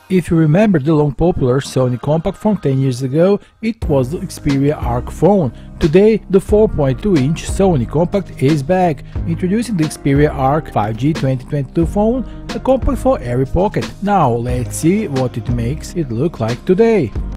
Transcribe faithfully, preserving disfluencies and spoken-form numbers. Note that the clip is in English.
If you remember the long popular Sony compact from ten years ago, it was the Xperia A R C phone. Today, the four point two inch Sony compact is back, introducing the Xperia A R C five G twenty twenty-two phone, a compact for every pocket. Now let's see what it makes it look like today.